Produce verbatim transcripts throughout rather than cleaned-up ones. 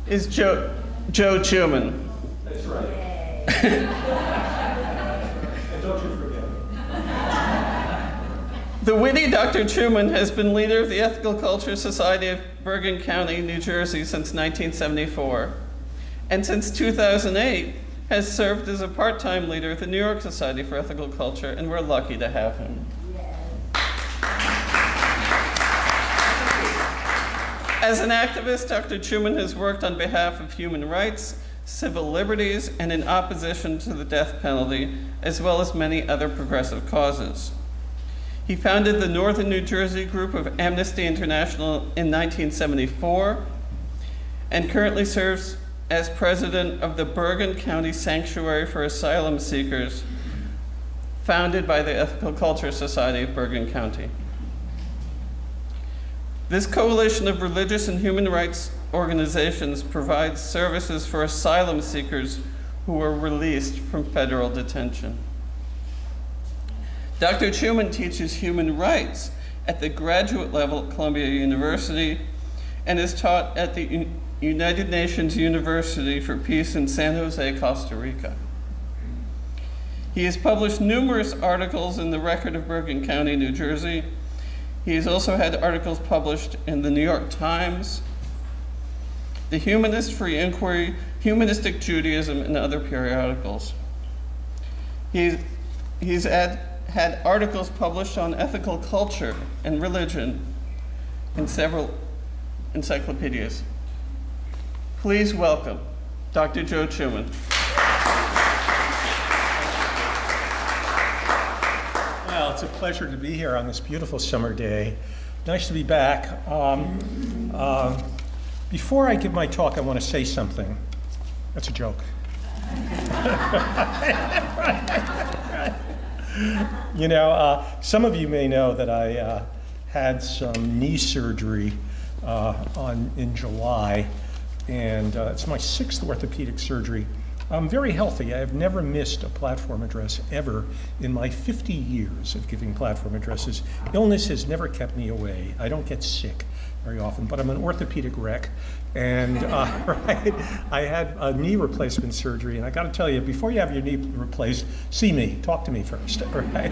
is Joe, Joe Chuman. That's right. And don't you forget. The witty Doctor Chuman has been leader of the Ethical Culture Society of Bergen County, New Jersey since nineteen seventy-four. And since two thousand eight, has served as a part-time leader of the New York Society for Ethical Culture, and we're lucky to have him. As an activist, Doctor Chuman has worked on behalf of human rights, civil liberties, and in opposition to the death penalty, as well as many other progressive causes. He founded the Northern New Jersey group of Amnesty International in nineteen seventy-four, and currently serves as president of the Bergen County Sanctuary for Asylum Seekers, founded by the Ethical Culture Society of Bergen County. This coalition of religious and human rights organizations provides services for asylum seekers who were released from federal detention. Doctor Chuman teaches human rights at the graduate level at Columbia University and is taught at the United Nations University for Peace in San Jose, Costa Rica. He has published numerous articles in the Record of Bergen County, New Jersey. He has also had articles published in the New York Times, the Humanist, Free Inquiry, Humanistic Judaism, and other periodicals. He's, he's had, had articles published on ethical culture and religion in several encyclopedias. Please welcome Doctor Joe Chuman. Well, it's a pleasure to be here on this beautiful summer day. Nice to be back. Um, uh, before I give my talk, I want to say something. That's a joke. You know, uh, some of you may know that I uh, had some knee surgery uh, on, in July. And uh, it's my sixth orthopedic surgery. I'm very healthy. I have never missed a platform address ever in my fifty years of giving platform addresses. Illness has never kept me away. I don't get sick very often, but I'm an orthopedic wreck. And uh, right, I had a knee replacement surgery, and I got to tell you, before you have your knee replaced, see me, talk to me first. Right?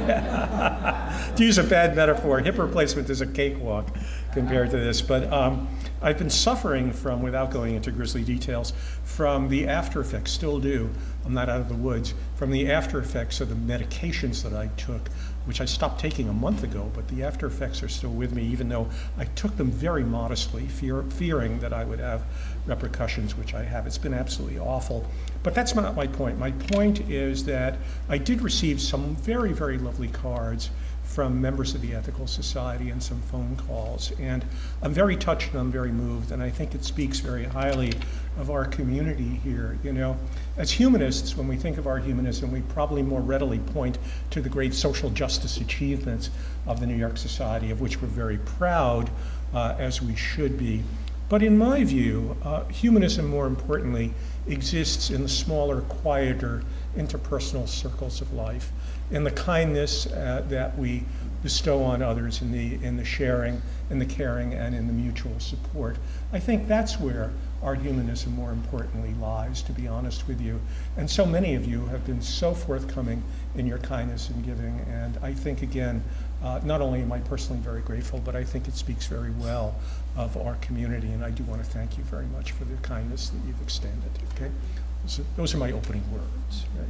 To use a bad metaphor, hip replacement is a cakewalk compared to this. But um, I've been suffering from, without going into grisly details, from the after effects, still do, I'm not out of the woods, from the after effects of the medications that I took, which I stopped taking a month ago, but the after effects are still with me, even though I took them very modestly, fear, fearing that I would have repercussions, which I have. It's been absolutely awful. But that's not my point. My point is that I did receive some very, very lovely cards from members of the Ethical Society and some phone calls. And I'm very touched and I'm very moved, and I think it speaks very highly of our community here. You know, as humanists, when we think of our humanism, we probably more readily point to the great social justice achievements of the New York Society, of which we're very proud, uh, as we should be. But in my view, uh, humanism, more importantly, exists in the smaller, quieter, interpersonal circles of life, in the kindness uh, that we bestow on others, in the, in the sharing, in the caring, and in the mutual support. I think that's where our humanism, more importantly, lies, to be honest with you. And so many of you have been so forthcoming in your kindness and giving, and I think, again, uh, not only am I personally very grateful, but I think it speaks very well of our community, and I do want to thank you very much for the kindness that you've extended, okay? So those are my opening words. Right?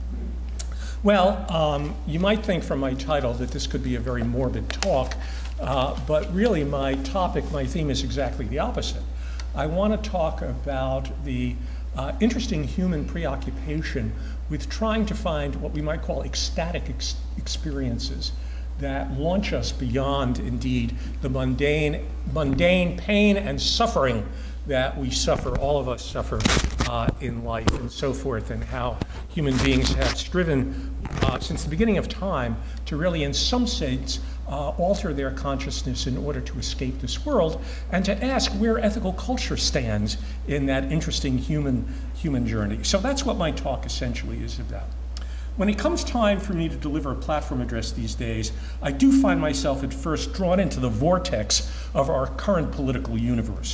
Well, um, you might think from my title that this could be a very morbid talk, uh, but really my topic, my theme is exactly the opposite. I want to talk about the uh, interesting human preoccupation with trying to find what we might call ecstatic ex experiences that launch us beyond, indeed, the mundane, mundane pain and suffering that we suffer, all of us suffer uh, in life and so forth, and how human beings have striven uh, since the beginning of time to really, in some sense, uh, alter their consciousness in order to escape this world, and to ask where ethical culture stands in that interesting human, human journey. So that's what my talk essentially is about. When it comes time for me to deliver a platform address these days, I do find myself at first drawn into the vortex of our current political universe.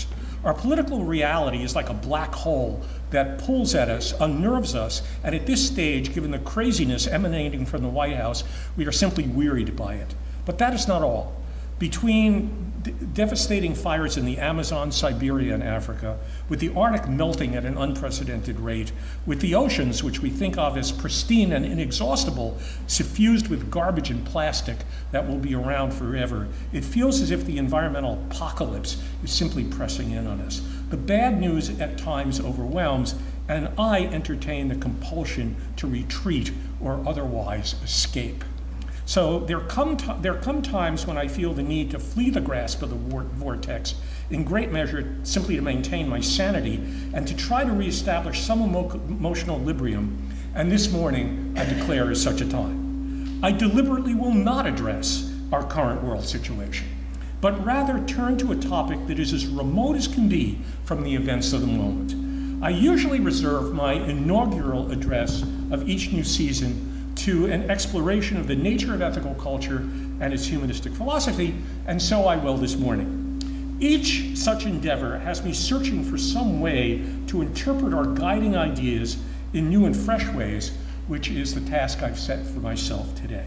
Our political reality is like a black hole that pulls at us, unnerves us, and at this stage, given the craziness emanating from the White House, we are simply wearied by it. But that is not all. Between devastating fires in the Amazon, Siberia, and Africa, with the Arctic melting at an unprecedented rate, with the oceans, which we think of as pristine and inexhaustible, suffused with garbage and plastic that will be around forever, it feels as if the environmental apocalypse is simply pressing in on us. The bad news at times overwhelms, and I entertain the compulsion to retreat or otherwise escape. So there come, there come times when I feel the need to flee the grasp of the war vortex, in great measure simply to maintain my sanity and to try to reestablish some emo emotional equilibrium, and this morning I declare is such a time. I deliberately will not address our current world situation, but rather turn to a topic that is as remote as can be from the events of the moment. I usually reserve my inaugural address of each new season to an exploration of the nature of ethical culture and its humanistic philosophy, and so I will this morning. Each such endeavor has me searching for some way to interpret our guiding ideas in new and fresh ways, which is the task I've set for myself today.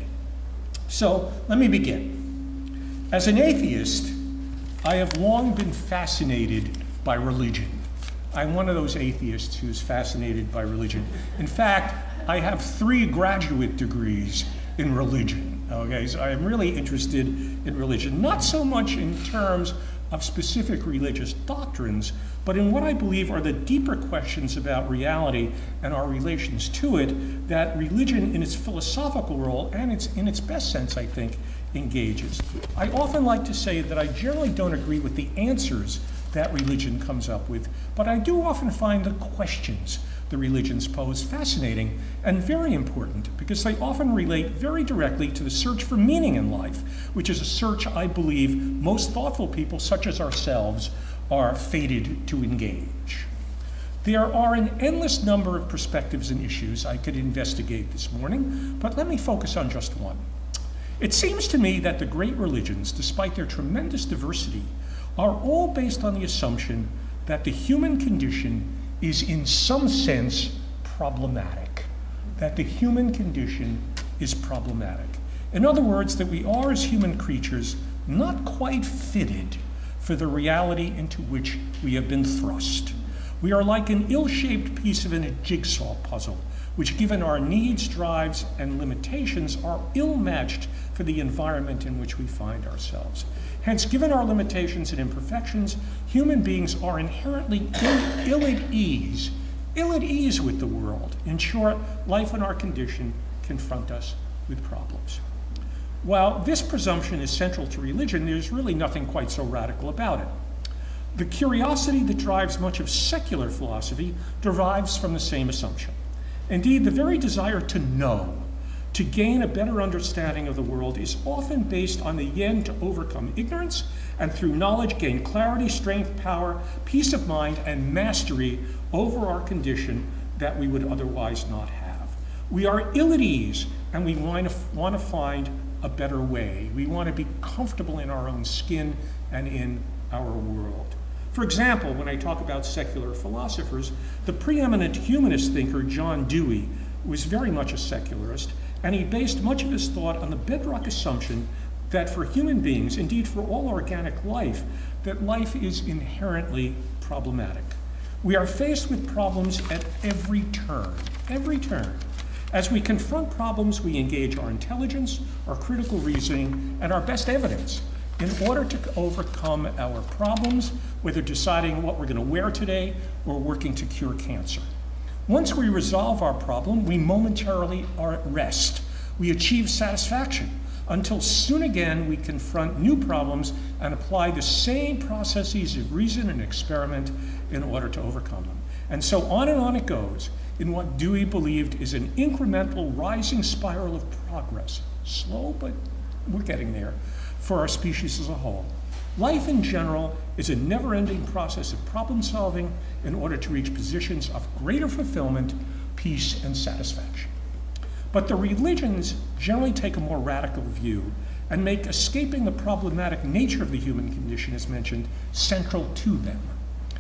So let me begin. As an atheist, I have long been fascinated by religion. I'm one of those atheists who's fascinated by religion. In fact, I have three graduate degrees in religion, okay? So I am really interested in religion, not so much in terms of specific religious doctrines, but in what I believe are the deeper questions about reality and our relations to it that religion in its philosophical role and its, in its best sense, I think, engages. I often like to say that I generally don't agree with the answers that religion comes up with, but I do often find the questions the religions pose fascinating and very important because they often relate very directly to the search for meaning in life, which is a search I believe most thoughtful people such as ourselves are fated to engage. There are an endless number of perspectives and issues I could investigate this morning, but let me focus on just one. It seems to me that the great religions, despite their tremendous diversity, are all based on the assumption that the human condition is in some sense problematic, that the human condition is problematic. In other words, that we are as human creatures not quite fitted for the reality into which we have been thrust. We are like an ill-shaped piece of a jigsaw puzzle, which given our needs, drives, and limitations are ill-matched for the environment in which we find ourselves. Hence, given our limitations and imperfections, human beings are inherently ill, ill at ease, ill at ease with the world. In short, life and our condition confront us with problems. While this presumption is central to religion, there's really nothing quite so radical about it. The curiosity that drives much of secular philosophy derives from the same assumption. Indeed, the very desire to know, to gain a better understanding of the world, is often based on the yen to overcome ignorance, and through knowledge gain clarity, strength, power, peace of mind, and mastery over our condition that we would otherwise not have. We are ill at ease, and we want to, want to find a better way. We want to be comfortable in our own skin and in our world. For example, when I talk about secular philosophers, the preeminent humanist thinker John Dewey was very much a secularist, and he based much of his thought on the bedrock assumption that for human beings, indeed for all organic life, that life is inherently problematic. We are faced with problems at every turn, every turn. As we confront problems, we engage our intelligence, our critical reasoning, and our best evidence in order to overcome our problems, whether deciding what we're going to wear today or working to cure cancer. Once we resolve our problem, we momentarily are at rest. We achieve satisfaction until soon again we confront new problems and apply the same processes of reason and experiment in order to overcome them. And so on and on it goes in what Dewey believed is an incremental rising spiral of progress. Slow, but we're getting there for our species as a whole. Life in general is a never-ending process of problem solving in order to reach positions of greater fulfillment, peace, and satisfaction. But the religions generally take a more radical view and make escaping the problematic nature of the human condition, as mentioned, central to them.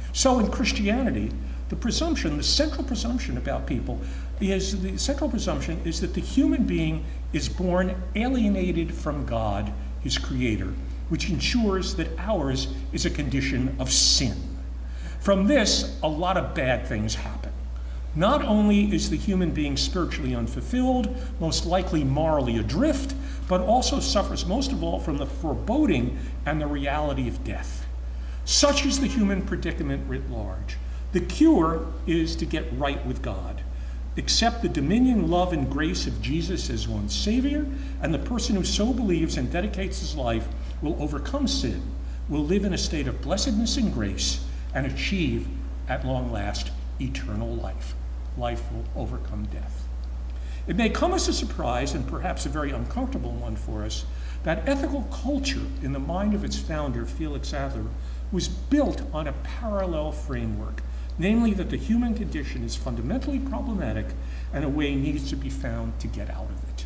So in Christianity, the presumption, the central presumption about people is, the central presumption is that the human being is born alienated from God, his creator, which ensures that ours is a condition of sin. From this, a lot of bad things happen. Not only is the human being spiritually unfulfilled, most likely morally adrift, but also suffers most of all from the foreboding and the reality of death. Such is the human predicament writ large. The cure is to get right with God, accept the dominion, love, and grace of Jesus as one's Savior, and the person who so believes and dedicates his life will overcome sin, will live in a state of blessedness and grace, and achieve, at long last, eternal life. Life will overcome death. It may come as a surprise, and perhaps a very uncomfortable one for us, that ethical culture in the mind of its founder, Felix Adler, was built on a parallel framework, namely that the human condition is fundamentally problematic and a way needs to be found to get out of it.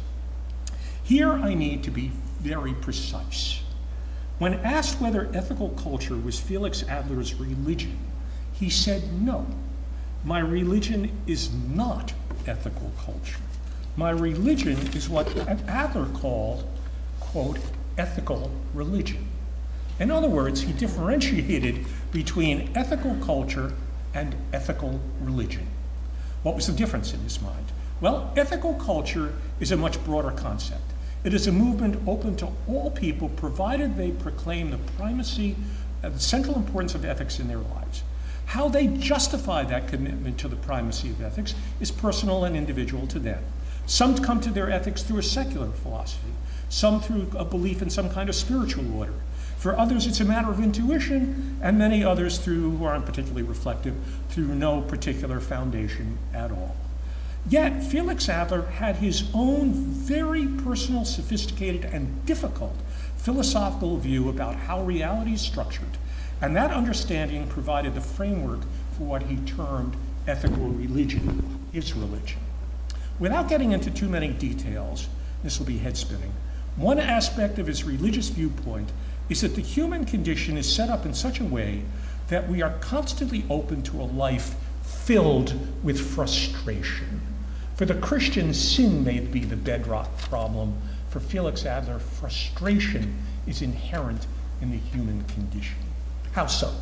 Here I need to be very precise. When asked whether ethical culture was Felix Adler's religion, he said no. My religion is not ethical culture. My religion is what Adler called, quote, ethical religion. In other words, he differentiated between ethical culture and ethical religion. What was the difference in his mind? Well, ethical culture is a much broader concept. It is a movement open to all people, provided they proclaim the primacy, uh, the central importance of ethics in their lives. How they justify that commitment to the primacy of ethics is personal and individual to them. Some come to their ethics through a secular philosophy, some through a belief in some kind of spiritual order. For others, it's a matter of intuition, and many others, through who aren't particularly reflective, through no particular foundation at all. Yet, Felix Adler had his own very personal, sophisticated, and difficult philosophical view about how reality is structured, and that understanding provided the framework for what he termed ethical religion, his religion. Without getting into too many details, this will be head-spinning, one aspect of his religious viewpoint is that the human condition is set up in such a way that we are constantly open to a life filled with frustration. For the Christian, sin may be the bedrock problem. For Felix Adler, frustration is inherent in the human condition. How so?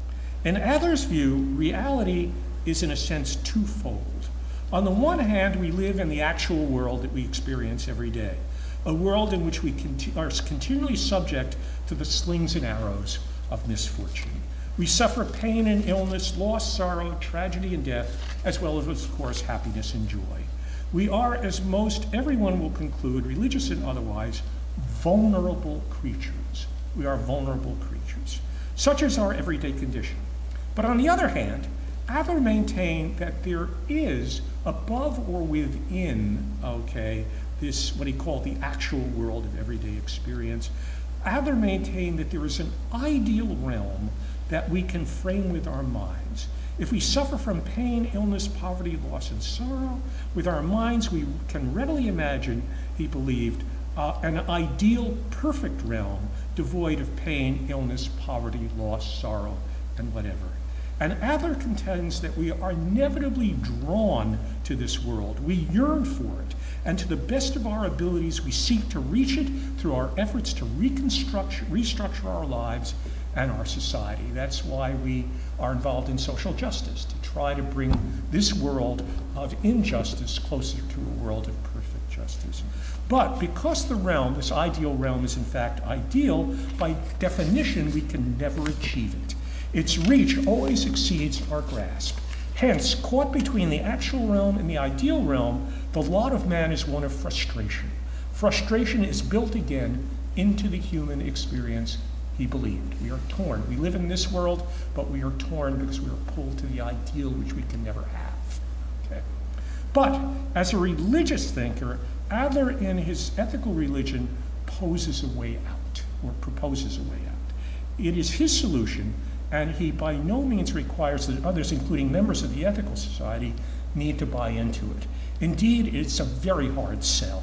In Adler's view, reality is in a sense twofold. On the one hand, we live in the actual world that we experience every day, a world in which we conti- are continually subject to the slings and arrows of misfortune. We suffer pain and illness, loss, sorrow, tragedy, and death, as well as, of course, happiness and joy. We are, as most everyone will conclude, religious and otherwise, vulnerable creatures. We are vulnerable creatures. Such is our everyday condition. But on the other hand, Adler maintained that there is, above or within, okay, this, what he called the actual world of everyday experience, Adler maintained that there is an ideal realm that we can frame with our minds. If we suffer from pain, illness, poverty, loss, and sorrow, with our minds we can readily imagine, he believed, uh, an ideal, perfect realm devoid of pain, illness, poverty, loss, sorrow, and whatever. And Adler contends that we are inevitably drawn to this world. We yearn for it. And to the best of our abilities, we seek to reach it through our efforts to reconstruct, restructure our lives and our society. That's why we are involved in social justice, to try to bring this world of injustice closer to a world of perfect justice. But because the realm, this ideal realm, is in fact ideal, by definition, we can never achieve it. Its reach always exceeds our grasp. Hence, caught between the actual realm and the ideal realm, the lot of man is one of frustration. Frustration is built again into the human experience, he believed. We are torn. We live in this world, but we are torn because we are pulled to the ideal which we can never have. Okay? But as a religious thinker, Adler in his ethical religion poses a way out, or proposes a way out. It is his solution, and he by no means requires that others, including members of the ethical society, need to buy into it. Indeed, it's a very hard sell.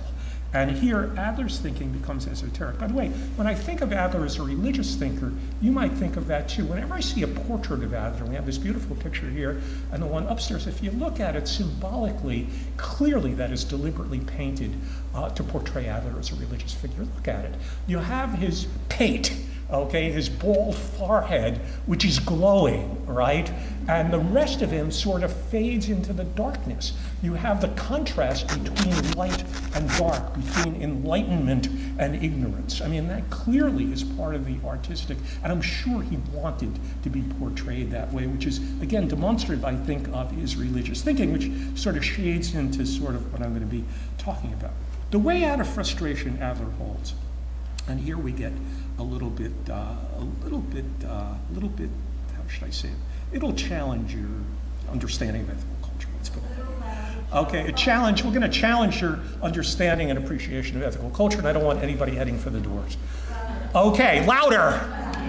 And here, Adler's thinking becomes esoteric. By the way, when I think of Adler as a religious thinker, you might think of that too. Whenever I see a portrait of Adler, we have this beautiful picture here, and the one upstairs, if you look at it symbolically, clearly that is deliberately painted uh, to portray Adler as a religious figure. Look at it. You have his pate, okay, his bald forehead, which is glowing, right? And the rest of him sort of fades into the darkness. You have the contrast between light and dark, between enlightenment and ignorance. I mean, that clearly is part of the artistic, and I'm sure he wanted to be portrayed that way, which is, again, demonstrative, I think, of his religious thinking, which sort of shades into sort of what I'm going to be talking about. The way out of frustration Adler holds, and here we get a little bit, uh, a little bit, uh, a little bit, how should I say it? It'll challenge your understanding of ethical culture. Let's put it that way. Okay, a challenge, we're gonna challenge your understanding and appreciation of ethical culture, and I don't want anybody heading for the doors. Okay, louder.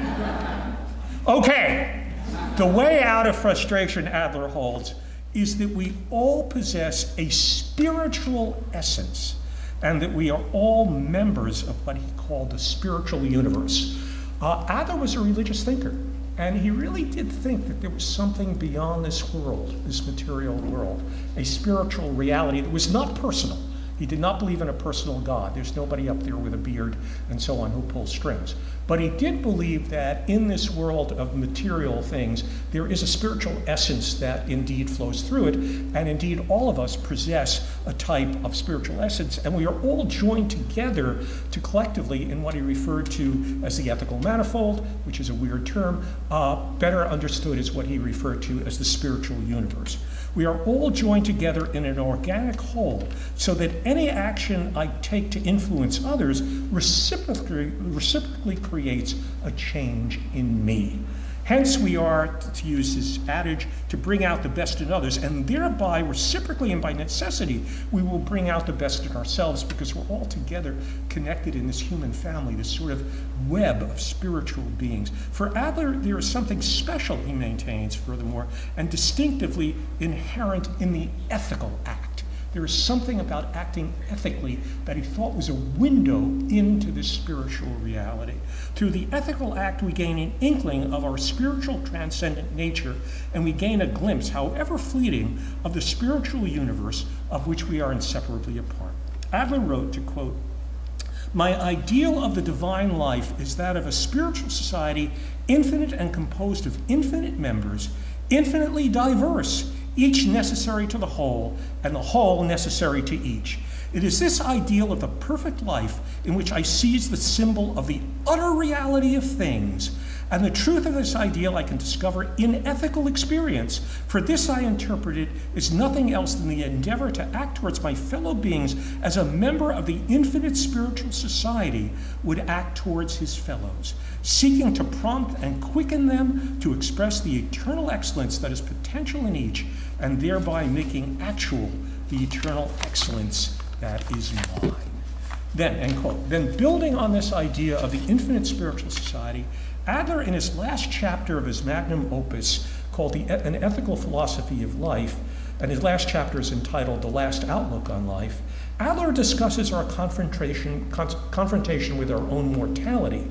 Okay, the way out of frustration Adler holds is that we all possess a spiritual essence, and that we are all members of what he called the spiritual universe. Uh, Adler was a religious thinker, and he really did think that there was something beyond this world, this material world, a spiritual reality that was not personal. He did not believe in a personal God. There's nobody up there with a beard and so on who pulls strings. But he did believe that in this world of material things, there is a spiritual essence that indeed flows through it. And indeed, all of us possess a type of spiritual essence. And we are all joined together to collectively in what he referred to as the ethical manifold, which is a weird term, uh, better understood as what he referred to as the spiritual universe. We are all joined together in an organic whole, so that any action I take to influence others reciprocally, reciprocally creates a change in me. Hence, we are, to use his adage, to bring out the best in others, and thereby, reciprocally and by necessity, we will bring out the best in ourselves, because we're all together connected in this human family, this sort of web of spiritual beings. For Adler, there is something special, he maintains, furthermore, and distinctively inherent in the ethical act. There is something about acting ethically that he thought was a window into this spiritual reality. Through the ethical act, we gain an inkling of our spiritual transcendent nature, and we gain a glimpse, however fleeting, of the spiritual universe of which we are inseparably a part. Adler wrote, to quote, "My ideal of the divine life is that of a spiritual society infinite and composed of infinite members, infinitely diverse, each necessary to the whole, and the whole necessary to each. It is this ideal of the perfect life in which I seize the symbol of the utter reality of things, and the truth of this ideal I can discover in ethical experience. For this I interpret it as nothing else than the endeavor to act towards my fellow beings as a member of the infinite spiritual society would act towards his fellows, seeking to prompt and quicken them to express the eternal excellence that is potential in each, and thereby making actual the eternal excellence that is mine." Then, end quote. Then, building on this idea of the infinite spiritual society, Adler, in his last chapter of his magnum opus called the, An Ethical Philosophy of Life, and his last chapter is entitled The Last Outlook on Life, Adler discusses our confrontation, con confrontation with our own mortality.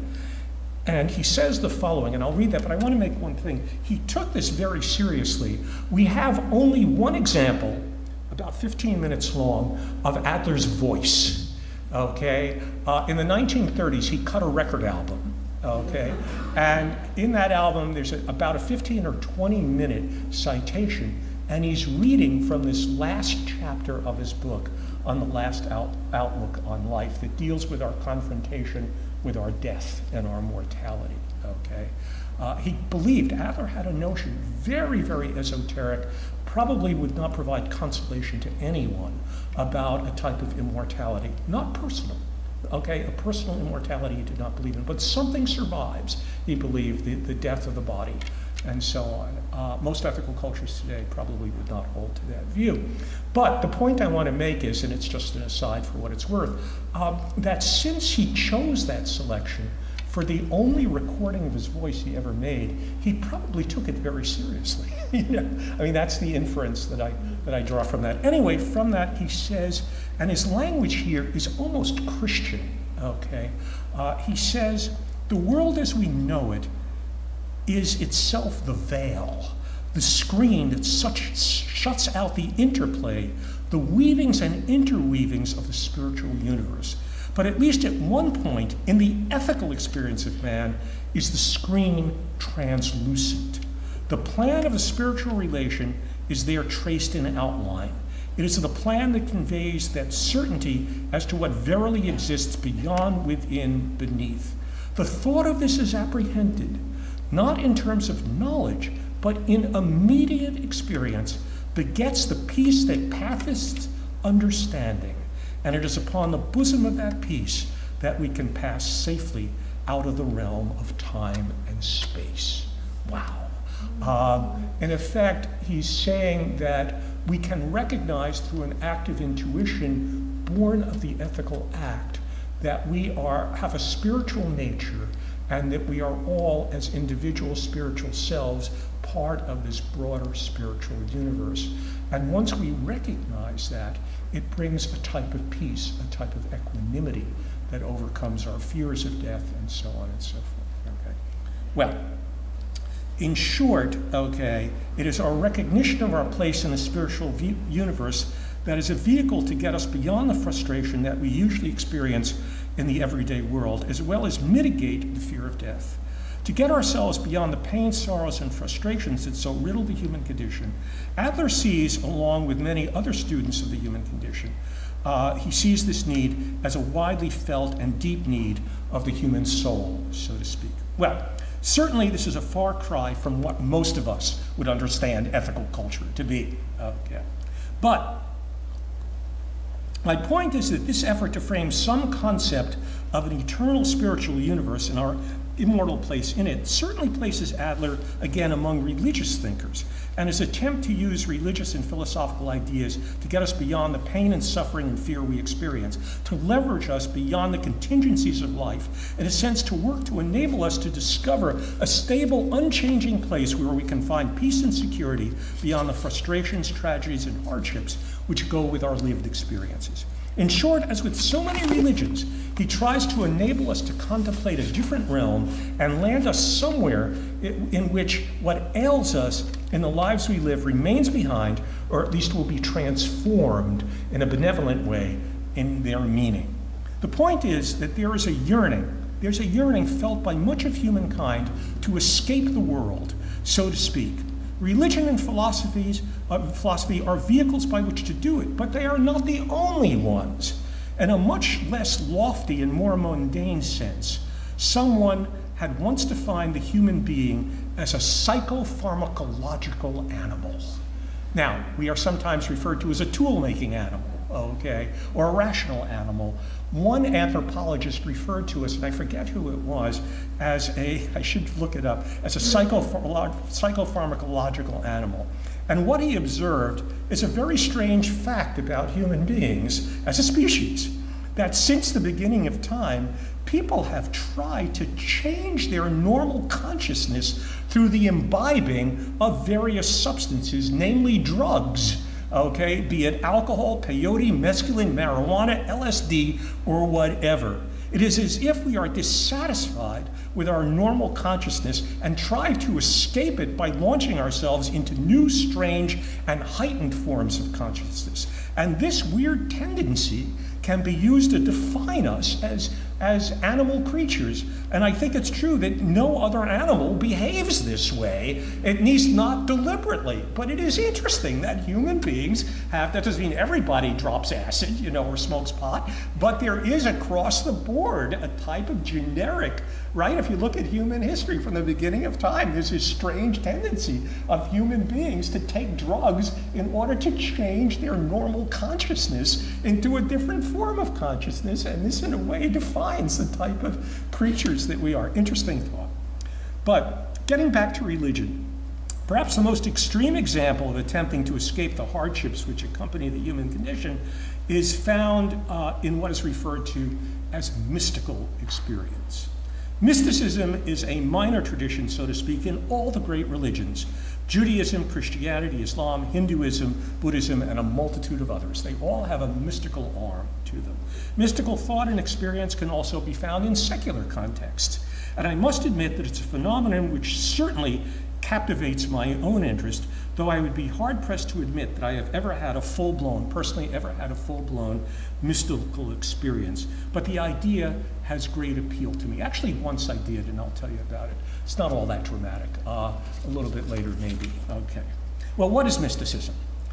And he says the following, and I'll read that, but I want to make one thing. He took this very seriously. We have only one example, about fifteen minutes long, of Adler's voice, okay? Uh, in the nineteen thirties, he cut a record album, okay? And in that album, there's a, about a fifteen or twenty minute citation, and he's reading from this last chapter of his book on the last out, outlook on life that deals with our confrontation with our death and our mortality, okay? Uh, he believed, Adler had a notion, very, very esoteric, probably would not provide consolation to anyone about a type of immortality, not personal, okay? A personal immortality he did not believe in, but something survives, he believed, the, the death of the body and so on. Uh, most ethical cultures today probably would not hold to that view. But the point I want to make is, and it's just an aside for what it's worth, um, that since he chose that selection for the only recording of his voice he ever made, he probably took it very seriously. You know? I mean, that's the inference that I, that I draw from that. Anyway, from that he says, and his language here is almost Christian, okay? Uh, he says, the world as we know it is itself the veil, the screen that such shuts out the interplay, the weavings and interweavings of the spiritual universe. But at least at one point in the ethical experience of man is the screen translucent. The plan of a spiritual relation is there traced in outline. It is the plan that conveys that certainty as to what verily exists beyond, within, beneath. The thought of this is apprehended, not in terms of knowledge, but in immediate experience, begets the peace that passeth understanding. And it is upon the bosom of that peace that we can pass safely out of the realm of time and space. Wow. Um, in effect, he's saying that we can recognize through an act of intuition born of the ethical act that we are, have a spiritual nature and that we are all, as individual spiritual selves, part of this broader spiritual universe. And once we recognize that, it brings a type of peace, a type of equanimity that overcomes our fears of death and so on and so forth. Okay. Well, in short, okay, it is our recognition of our place in the spiritual universe that is a vehicle to get us beyond the frustration that we usually experience in the everyday world, as well as mitigate the fear of death. To get ourselves beyond the pain, sorrows, and frustrations that so riddle the human condition, Adler sees, along with many other students of the human condition, uh, he sees this need as a widely felt and deep need of the human soul, so to speak. Well, certainly this is a far cry from what most of us would understand ethical culture to be. Okay. But my point is that this effort to frame some concept of an eternal spiritual universe and our immortal place in it certainly places Adler, again, among religious thinkers, and his attempt to use religious and philosophical ideas to get us beyond the pain and suffering and fear we experience, to leverage us beyond the contingencies of life, in a sense to work to enable us to discover a stable, unchanging place where we can find peace and security beyond the frustrations, tragedies, and hardships which go with our lived experiences. In short, as with so many religions, he tries to enable us to contemplate a different realm and land us somewhere in which what ails us in the lives we live remains behind, or at least will be transformed in a benevolent way in their meaning. The point is that there is a yearning, there's a yearning felt by much of humankind to escape the world, so to speak. Religion and philosophies, uh, philosophy are vehicles by which to do it, but they are not the only ones. In a much less lofty and more mundane sense, someone had once defined the human being as a psychopharmacological animal. Now, we are sometimes referred to as a tool-making animal, okay, or a rational animal. One anthropologist referred to us, and I forget who it was, as a, I should look it up, as a psychopharma- psychopharmacological animal. And what he observed is a very strange fact about human beings as a species, that since the beginning of time, people have tried to change their normal consciousness through the imbibing of various substances, namely drugs. Okay, be it alcohol, peyote, mescaline, marijuana, L S D, or whatever. It is as if we are dissatisfied with our normal consciousness and try to escape it by launching ourselves into new, strange, and heightened forms of consciousness. And this weird tendency can be used to define us as, as animal creatures. And I think it's true that no other animal behaves this way, at least not deliberately. But it is interesting that human beings have, that doesn't mean everybody drops acid, you know, or smokes pot, but there is across the board a type of generic, right? If you look at human history from the beginning of time, there's this strange tendency of human beings to take drugs in order to change their normal consciousness into a different form of consciousness, and this in a way defines the type of creatures that we are. Interesting thought. But getting back to religion, perhaps the most extreme example of attempting to escape the hardships which accompany the human condition is found uh, in what is referred to as mystical experience. Mysticism is a minor tradition, so to speak, in all the great religions, Judaism, Christianity, Islam, Hinduism, Buddhism, and a multitude of others. They all have a mystical arm to them. Mystical thought and experience can also be found in secular contexts. And I must admit that it's a phenomenon which certainly captivates my own interest, though I would be hard-pressed to admit that I have ever had a full-blown, personally ever had a full-blown mystical experience. But the idea has great appeal to me. Actually, once I did, and I'll tell you about it. It's not all that dramatic. Uh, a little bit later, maybe. Okay. Well, what is mysticism?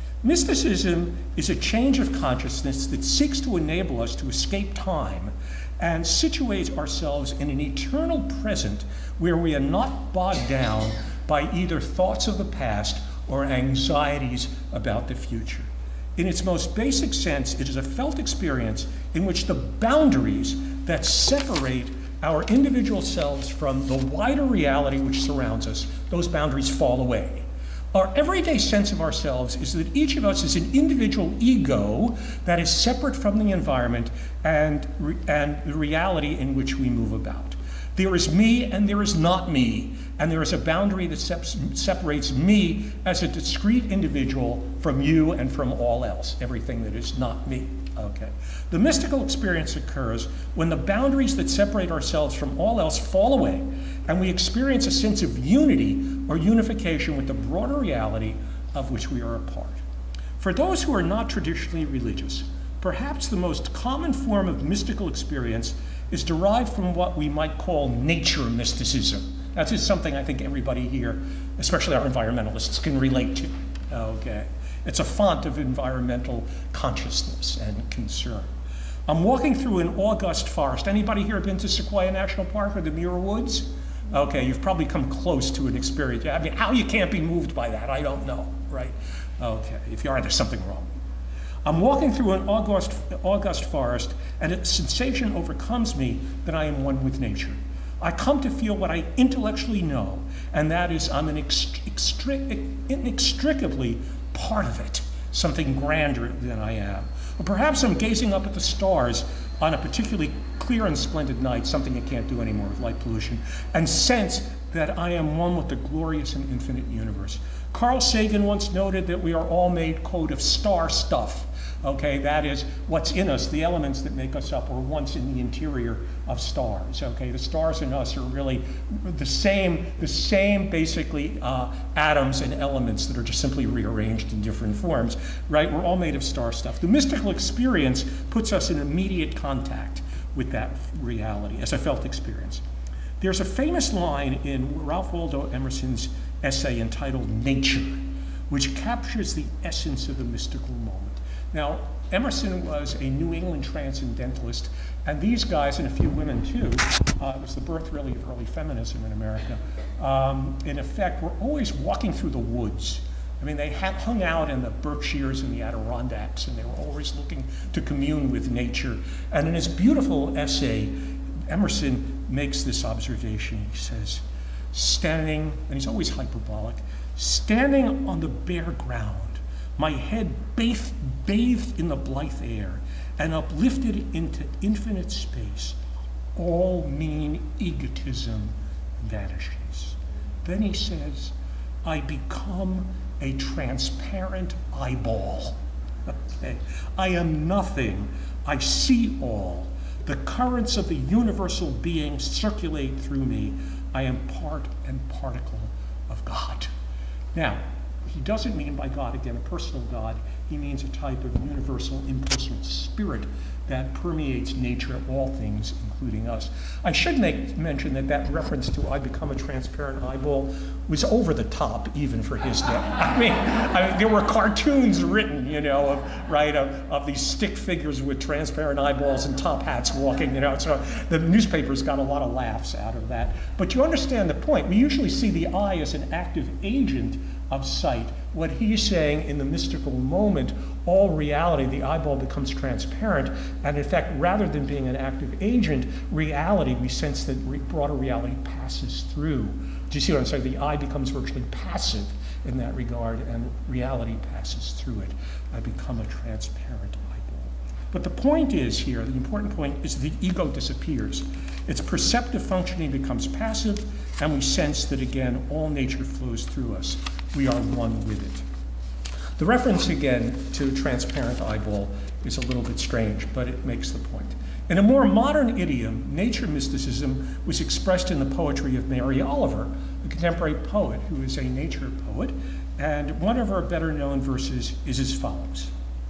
Mysticism is a change of consciousness that seeks to enable us to escape time and situate ourselves in an eternal present where we are not bogged down by either thoughts of the past or anxieties about the future. In its most basic sense, it is a felt experience in which the boundaries that separate our individual selves from the wider reality which surrounds us, those boundaries fall away. Our everyday sense of ourselves is that each of us is an individual ego that is separate from the environment and, re and the reality in which we move about. There is me and there is not me, and there is a boundary that sep separates me as a discrete individual from you and from all else, everything that is not me. Okay. The mystical experience occurs when the boundaries that separate ourselves from all else fall away, and we experience a sense of unity or unification with the broader reality of which we are a part. For those who are not traditionally religious, perhaps the most common form of mystical experience is derived from what we might call nature mysticism. That's just something I think everybody here, especially our environmentalists, can relate to. Okay. It's a font of environmental consciousness and concern. I'm walking through an august forest. Anybody here been to Sequoia National Park or the Muir Woods? Okay, you've probably come close to an experience. I mean, how you can't be moved by that, I don't know, right? Okay, if you are, there's something wrong. I'm walking through an august, august forest, and a sensation overcomes me that I am one with nature. I come to feel what I intellectually know, and that is I'm an extric inextricably part of it, something grander than I am. Or perhaps I'm gazing up at the stars on a particularly clear and splendid night, something I can't do anymore with light pollution, and sense that I am one with the glorious and infinite universe. Carl Sagan once noted that we are all made, quote, of star stuff. Okay, that is what's in us, the elements that make us up, or once in the interior of stars. Okay, the stars and us are really the same, the same basically uh, atoms and elements that are just simply rearranged in different forms, right? We're all made of star stuff. The mystical experience puts us in immediate contact with that reality as a felt experience. There's a famous line in Ralph Waldo Emerson's essay entitled Nature, which captures the essence of the mystical moment. Now, Emerson was a New England transcendentalist, and these guys, and a few women too, uh, it was the birth really of early feminism in America, um, in effect, were always walking through the woods. I mean, they had hung out in the Berkshires and the Adirondacks, and they were always looking to commune with nature. And in his beautiful essay, Emerson makes this observation. He says, standing, and he's always hyperbolic, standing on the bare ground, my head bathed, bathed in the blithe air and uplifted into infinite space, all mean egotism vanishes. Then he says, I become a transparent eyeball. Okay. I am nothing. I see all. The currents of the universal being circulate through me. I am part and particle of God. Now, he doesn't mean by God, again, a personal God. He means a type of universal impersonal spirit that permeates nature, all things, including us. I should make mention that that reference to I become a transparent eyeball was over the top even for his day. I mean, I mean, there were cartoons written, you know, of, right, of, of these stick figures with transparent eyeballs and top hats walking, you know, so the newspapers got a lot of laughs out of that. But you understand the point. We usually see the eye as an active agent of sight. What he's saying, in the mystical moment, all reality, the eyeball becomes transparent, and in fact, rather than being an active agent, reality, we sense that re broader reality passes through. Do you see what I'm saying? The eye becomes virtually passive in that regard, and reality passes through it. I become a transparent eyeball. But the point is here, the important point is the ego disappears. Its perceptive functioning becomes passive, and we sense that, again, all nature flows through us. we are one with it. The reference again to transparent eyeball is a little bit strange, but it makes the point. In a more modern idiom, nature mysticism was expressed in the poetry of Mary Oliver, a contemporary poet who is a nature poet, and one of her better known verses is as follows.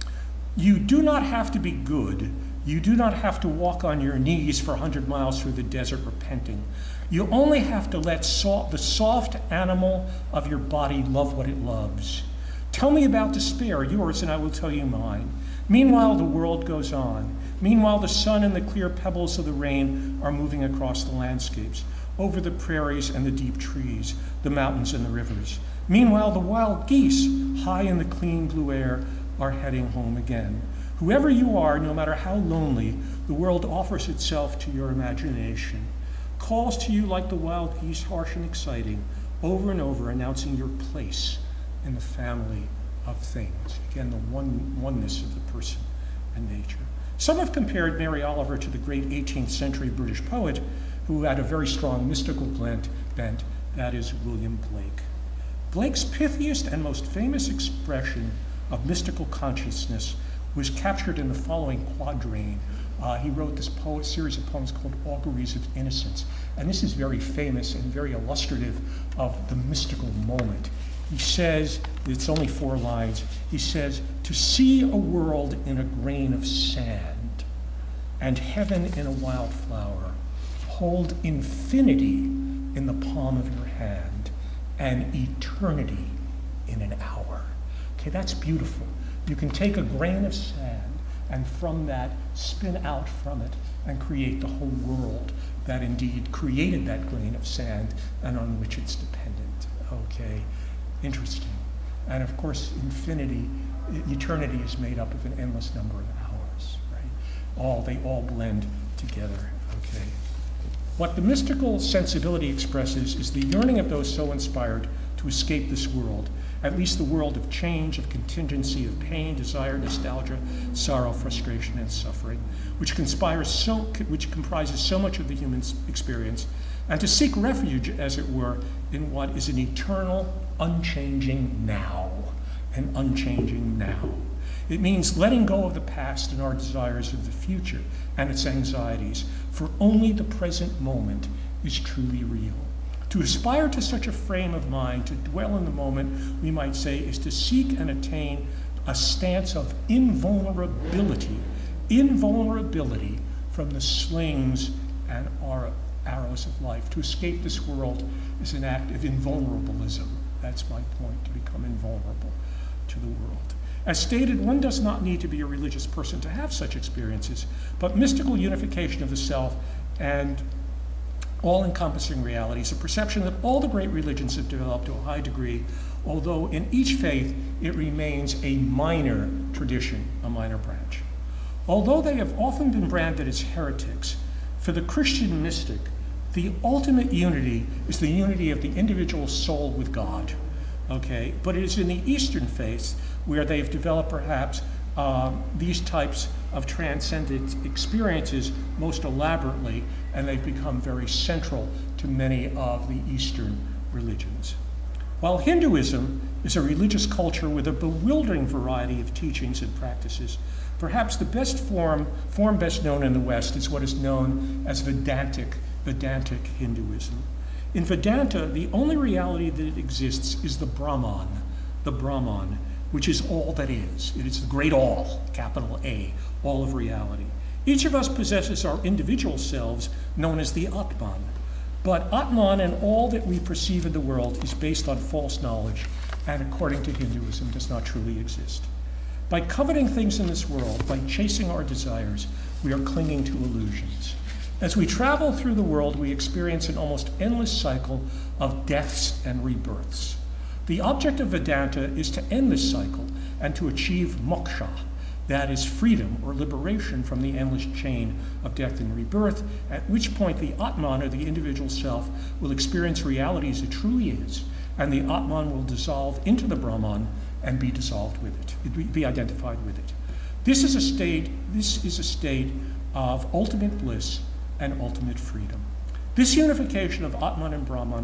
You do not have to be good. You do not have to walk on your knees for a hundred miles through the desert repenting. You only have to let so- the soft animal of your body love what it loves. Tell me about despair, yours, and I will tell you mine. Meanwhile, the world goes on. Meanwhile, the sun and the clear pebbles of the rain are moving across the landscapes, over the prairies and the deep trees, the mountains and the rivers. Meanwhile, the wild geese, high in the clean blue air, are heading home again. Whoever you are, no matter how lonely, the world offers itself to your imagination, calls to you like the wild geese, harsh and exciting, over and over, announcing your place in the family of things. Again, the one, oneness of the person and nature. Some have compared Mary Oliver to the great eighteenth century British poet who had a very strong mystical bent, bent, that is William Blake. Blake's pithiest and most famous expression of mystical consciousness was captured in the following quatrain. Uh, he wrote this poet, series of poems called Auguries of Innocence. And this is very famous and very illustrative of the mystical moment. He says, it's only four lines, he says, to see a world in a grain of sand and heaven in a wildflower, hold infinity in the palm of your hand and eternity in an hour. Okay, that's beautiful. You can take a grain of sand and from that spin out from it and create the whole world that indeed created that grain of sand and on which it's dependent. Okay. Interesting. And of course, infinity, eternity is made up of an endless number of hours, right? All, they all blend together, okay? What the mystical sensibility expresses is the yearning of those so inspired to escape this world, at least the world of change, of contingency, of pain, desire, nostalgia, sorrow, frustration, and suffering, which conspires so, which comprises so much of the human experience, and to seek refuge, as it were, in what is an eternal, unchanging now, an unchanging now. It means letting go of the past and our desires of the future and its anxieties, for only the present moment is truly real. To aspire to such a frame of mind, to dwell in the moment, we might say, is to seek and attain a stance of invulnerability, invulnerability from the slings and arrows of life. To escape this world is an act of invulnerabilism. That's my point, to become invulnerable to the world. As stated, one does not need to be a religious person to have such experiences, but mystical unification of the self and all-encompassing realities, a perception that all the great religions have developed to a high degree, although in each faith it remains a minor tradition, a minor branch. Although they have often been branded as heretics, for the Christian mystic, the ultimate unity is the unity of the individual soul with God, okay? But it is in the Eastern faiths where they've developed perhaps um, these types of transcendent experiences most elaborately, and they've become very central to many of the Eastern religions. While Hinduism is a religious culture with a bewildering variety of teachings and practices, perhaps the best form, form best known in the West is what is known as Vedantic, Vedantic Hinduism. In Vedanta, the only reality that exists is the Brahman, the Brahman, which is all that is. It is the great all, capital A, all of reality. Each of us possesses our individual selves, known as the Atman. But Atman and all that we perceive in the world is based on false knowledge, and according to Hinduism, does not truly exist. By coveting things in this world, by chasing our desires, we are clinging to illusions. As we travel through the world, we experience an almost endless cycle of deaths and rebirths. The object of Vedanta is to end this cycle and to achieve moksha, that is freedom or liberation from the endless chain of death and rebirth, at which point the Atman, or the individual self, will experience reality as it truly is, and the Atman will dissolve into the Brahman and be dissolved with it, be identified with it. This is a state, this is a state of ultimate bliss and ultimate freedom. This unification of Atman and Brahman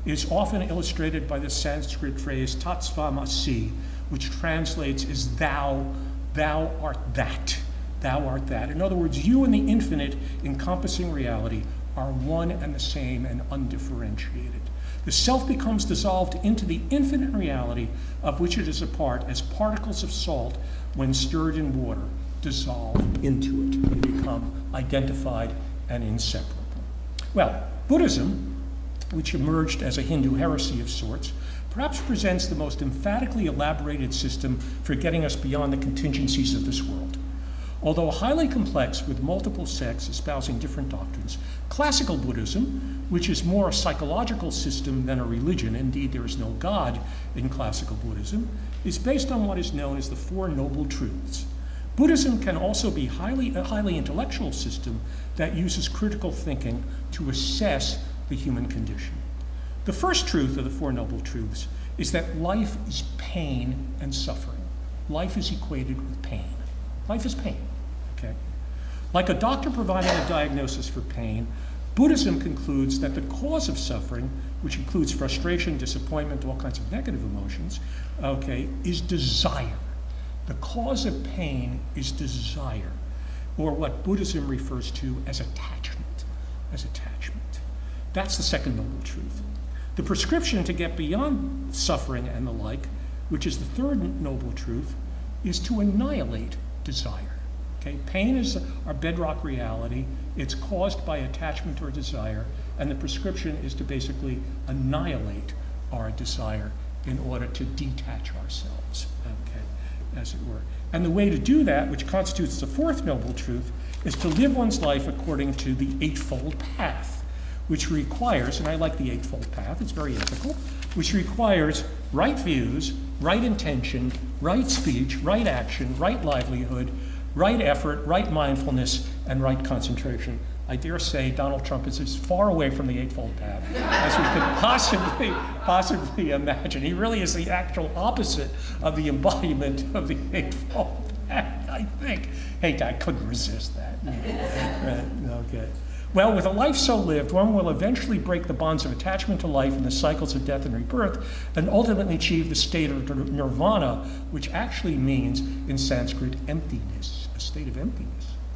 is often illustrated by the Sanskrit phrase tatsvamasi, which translates as thou, thou art that, thou art that. In other words, you and the infinite encompassing reality are one and the same and undifferentiated. The self becomes dissolved into the infinite reality of which it is a part, as particles of salt, when stirred in water, dissolve into it and become identified and inseparable. Well, Buddhism, which emerged as a Hindu heresy of sorts, perhaps presents the most emphatically elaborated system for getting us beyond the contingencies of this world. Although highly complex with multiple sects espousing different doctrines, classical Buddhism, which is more a psychological system than a religion, indeed there is no God in classical Buddhism, is based on what is known as the Four Noble Truths. Buddhism can also be highly, a highly intellectual system that uses critical thinking to assess the human condition. The first truth of the Four Noble Truths is that life is pain and suffering. Life is equated with pain. Life is pain, okay? Like a doctor providing a diagnosis for pain, Buddhism concludes that the cause of suffering, which includes frustration, disappointment, all kinds of negative emotions, okay, is desire. The cause of pain is desire, or what Buddhism refers to as attachment, as attachment. That's the second noble truth. The prescription to get beyond suffering and the like, which is the third noble truth, is to annihilate desire. Okay? Pain is our bedrock reality. It's caused by attachment or desire, and the prescription is to basically annihilate our desire in order to detach ourselves, okay, as it were. And the way to do that, which constitutes the fourth noble truth, is to live one's life according to the Eightfold Path, which requires, and I like the Eightfold Path, it's very ethical, which requires right views, right intention, right speech, right action, right livelihood, right effort, right mindfulness, and right concentration. I dare say Donald Trump is as far away from the Eightfold Path as we could possibly, possibly imagine. He really is the actual opposite of the embodiment of the Eightfold Path, I think. Hey, I couldn't resist that. Right, okay. Well, with a life so lived, one will eventually break the bonds of attachment to life and the cycles of death and rebirth, and ultimately achieve the state of nirvana, which actually means, in Sanskrit, emptiness, a state of emptiness.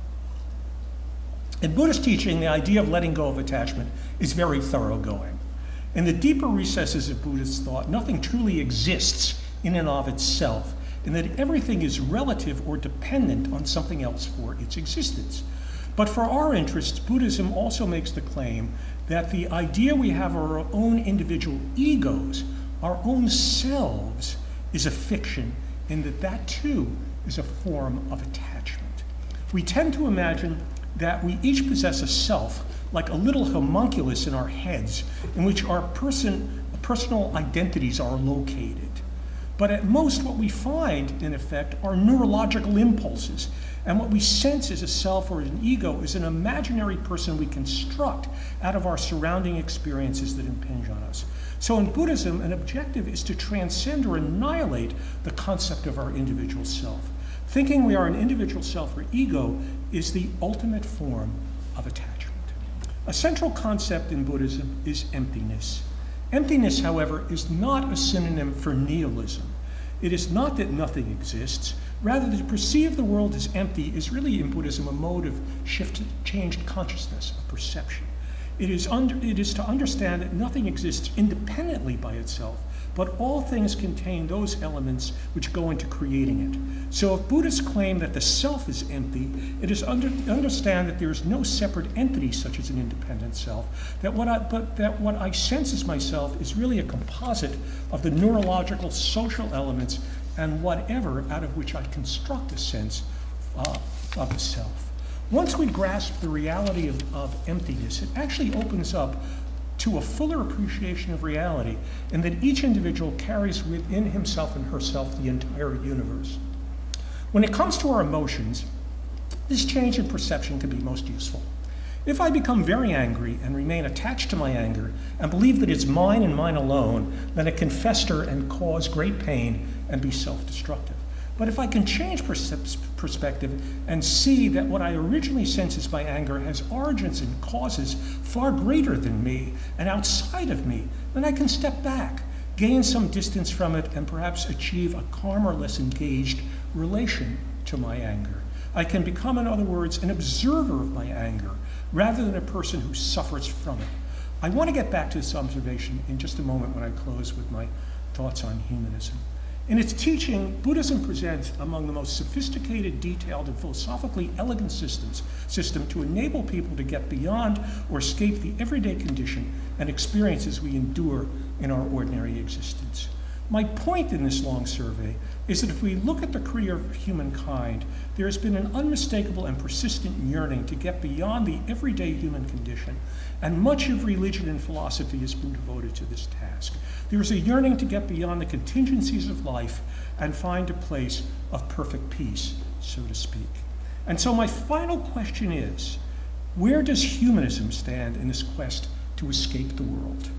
In Buddhist teaching, the idea of letting go of attachment is very thoroughgoing. In the deeper recesses of Buddhist thought, nothing truly exists in and of itself, in that everything is relative or dependent on something else for its existence. But for our interests, Buddhism also makes the claim that the idea we have of our own individual egos, our own selves, is a fiction, and that that too is a form of attachment. We tend to imagine that we each possess a self, like a little homunculus in our heads, in which our person, personal identities are located. But at most, what we find, in effect, are neurological impulses. And what we sense as a self or an ego is an imaginary person we construct out of our surrounding experiences that impinge on us. So in Buddhism, an objective is to transcend or annihilate the concept of our individual self. Thinking we are an individual self or ego is the ultimate form of attachment. A central concept in Buddhism is emptiness. Emptiness, however, is not a synonym for nihilism. It is not that nothing exists. Rather, to perceive the world as empty is really, in Buddhism, a mode of shifted, changed consciousness, of perception. It is, under, it is to understand that nothing exists independently by itself, but all things contain those elements which go into creating it. So if Buddhists claim that the self is empty, it is under, understand that there is no separate entity such as an independent self, that what I, but that what I sense as myself is really a composite of the neurological, social elements and whatever out of which I construct a sense uh, of the self. Once we grasp the reality of, of emptiness, it actually opens up to a fuller appreciation of reality, and that each individual carries within himself and herself the entire universe. When it comes to our emotions, this change in perception can be most useful. If I become very angry and remain attached to my anger and believe that it's mine and mine alone, then it can fester and cause great pain and be self-destructive. But if I can change perspective and see that what I originally sense as my anger has origins and causes far greater than me and outside of me, then I can step back, gain some distance from it, and perhaps achieve a calmer, less engaged relation to my anger. I can become, in other words, an observer of my anger rather than a person who suffers from it. I want to get back to this observation in just a moment when I close with my thoughts on humanism. In its teaching, Buddhism presents among the most sophisticated, detailed, and philosophically elegant systems system to enable people to get beyond or escape the everyday condition and experiences we endure in our ordinary existence. My point in this long survey is that if we look at the career of humankind, there has been an unmistakable and persistent yearning to get beyond the everyday human condition, and much of religion and philosophy has been devoted to this task. There is a yearning to get beyond the contingencies of life and find a place of perfect peace, so to speak. And so my final question is, where does humanism stand in this quest to escape the world?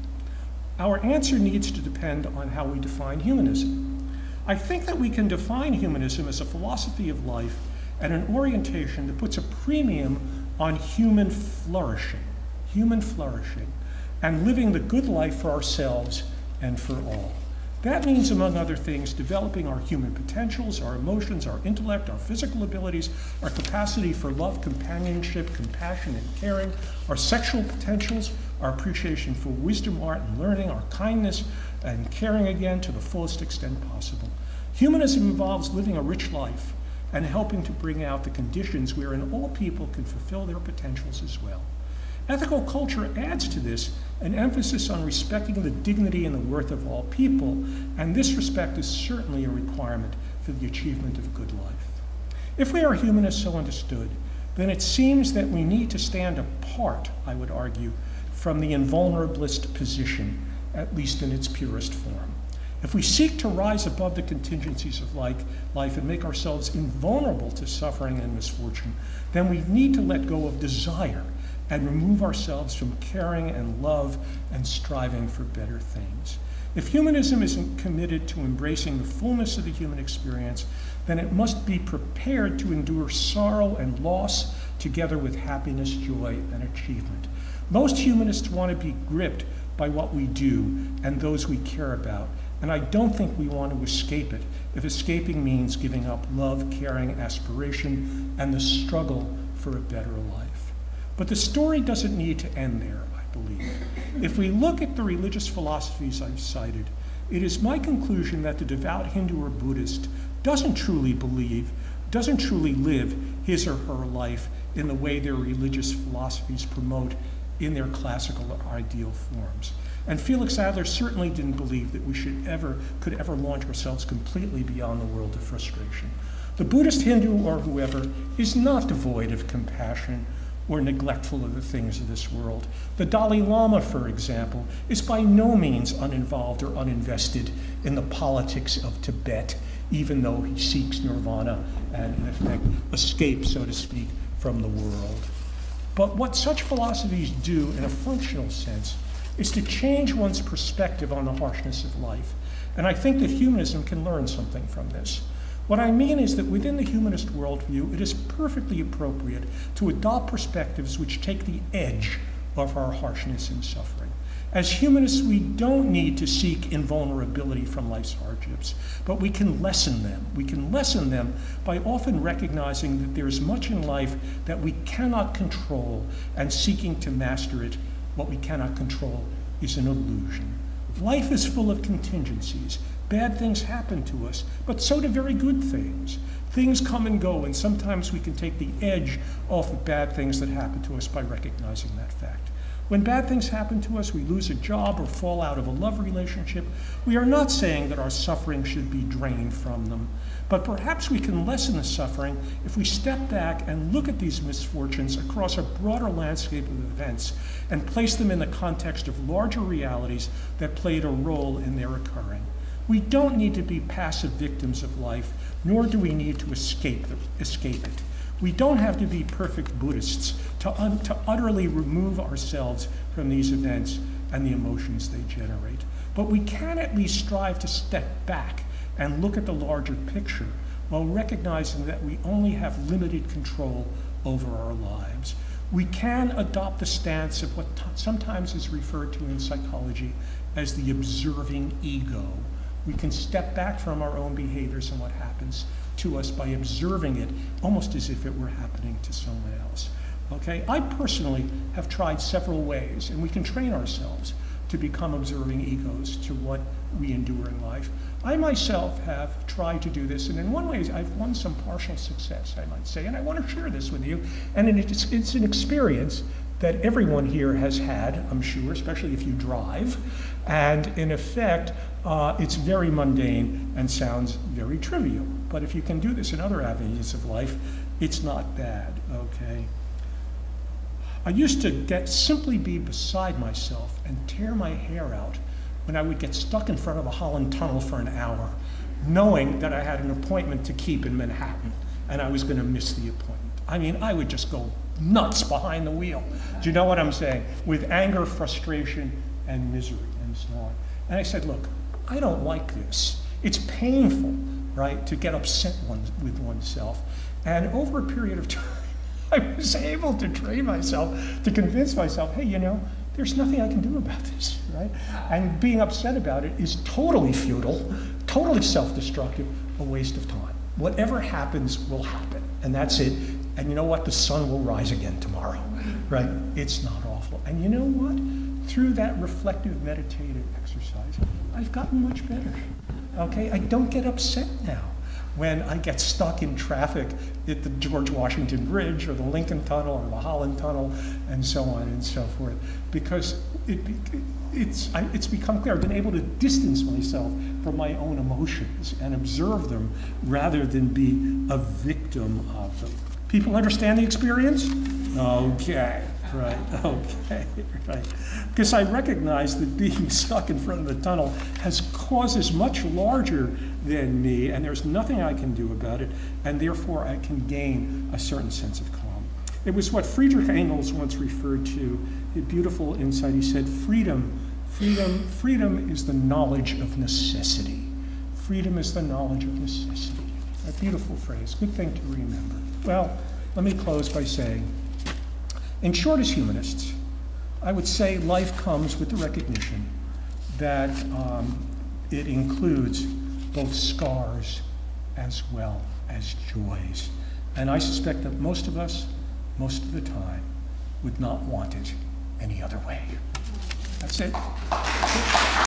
Our answer needs to depend on how we define humanism. I think that we can define humanism as a philosophy of life and an orientation that puts a premium on human flourishing, human flourishing, and living the good life for ourselves and for all. That means, among other things, developing our human potentials, our emotions, our intellect, our physical abilities, our capacity for love, companionship, compassion, and caring, our sexual potentials, our appreciation for wisdom, art, and learning, our kindness, and caring again to the fullest extent possible. Humanism involves living a rich life and helping to bring out the conditions wherein all people can fulfill their potentials as well. Ethical culture adds to this an emphasis on respecting the dignity and the worth of all people, and this respect is certainly a requirement for the achievement of good life. If we are humanists so understood, then it seems that we need to stand apart, I would argue, from the invulnerablest position, at least in its purest form. If we seek to rise above the contingencies of life and make ourselves invulnerable to suffering and misfortune, then we need to let go of desire and remove ourselves from caring and love and striving for better things. If humanism isn't committed to embracing the fullness of the human experience, then it must be prepared to endure sorrow and loss together with happiness, joy, and achievement. Most humanists want to be gripped by what we do and those we care about, and I don't think we want to escape it if escaping means giving up love, caring, aspiration, and the struggle for a better life. But the story doesn't need to end there, I believe. If we look at the religious philosophies I've cited, it is my conclusion that the devout Hindu or Buddhist doesn't truly believe, doesn't truly live his or her life in the way their religious philosophies promote in their classical or ideal forms. And Felix Adler certainly didn't believe that we should ever, could ever launch ourselves completely beyond the world of frustration. The Buddhist, Hindu, or whoever is not devoid of compassion or neglectful of the things of this world. The Dalai Lama, for example, is by no means uninvolved or uninvested in the politics of Tibet, even though he seeks nirvana and, in effect, escape, so to speak, from the world. But what such philosophies do, in a functional sense, is to change one's perspective on the harshness of life. And I think that humanism can learn something from this. What I mean is that within the humanist worldview, it is perfectly appropriate to adopt perspectives which take the edge of our harshness and suffering. As humanists, we don't need to seek invulnerability from life's hardships, but we can lessen them. We can lessen them by often recognizing that there is much in life that we cannot control, and seeking to master it. What we cannot control is an illusion. Life is full of contingencies. Bad things happen to us, but so do very good things. Things come and go, and sometimes we can take the edge off of bad things that happen to us by recognizing that fact. When bad things happen to us, we lose a job or fall out of a love relationship, we are not saying that our suffering should be drained from them, but perhaps we can lessen the suffering if we step back and look at these misfortunes across a broader landscape of events and place them in the context of larger realities that played a role in their occurring. We don't need to be passive victims of life, nor do we need to escape, the, escape it. We don't have to be perfect Buddhists to, un, to utterly remove ourselves from these events and the emotions they generate. But we can at least strive to step back and look at the larger picture, while recognizing that we only have limited control over our lives. We can adopt the stance of what t- sometimes is referred to in psychology as the observing ego. We can step back from our own behaviors and what happens to us by observing it, almost as if it were happening to someone else. Okay, I personally have tried several ways, and we can train ourselves to become observing egos to what we endure in life. I myself have tried to do this, and in one way I've won some partial success, I might say, and I want to share this with you. And it's, it's an experience that everyone here has had, I'm sure, especially if you drive. And in effect, uh, it's very mundane and sounds very trivial. But if you can do this in other avenues of life, it's not bad, okay? I used to get simply be beside myself and tear my hair out when I would get stuck in front of a Holland tunnel for an hour, knowing that I had an appointment to keep in Manhattan and I was going to miss the appointment. I mean, I would just go nuts behind the wheel. Do you know what I'm saying? With anger, frustration, and misery, and so on. And I said, look, I don't like this. It's painful, right, to get upset one, with oneself. And over a period of time, I was able to train myself to convince myself, hey, you know, there's nothing I can do about this, right? And being upset about it is totally futile, totally self-destructive, a waste of time. Whatever happens will happen, and that's it. And you know what? The sun will rise again tomorrow, right? It's not awful. And you know what? Through that reflective, meditative exercise, I've gotten much better, okay? I don't get upset now when I get stuck in traffic at the George Washington Bridge or the Lincoln Tunnel or the Holland Tunnel and so on and so forth, because it, it's, I, it's become clear. I've been able to distance myself from my own emotions and observe them rather than be a victim of them. People understand the experience? Okay, right, okay, right. Because I recognize that being stuck in front of the tunnel has causes much larger than me, and there's nothing I can do about it, and therefore I can gain a certain sense of calm. It was what Friedrich Engels once referred to, a beautiful insight. He said, freedom, freedom, freedom is the knowledge of necessity. Freedom is the knowledge of necessity. A beautiful phrase, good thing to remember. Well, let me close by saying, in short, as humanists, I would say life comes with the recognition that um, it includes both scars as well as joys. And I suspect that most of us, most of the time, would not want it any other way. That's it.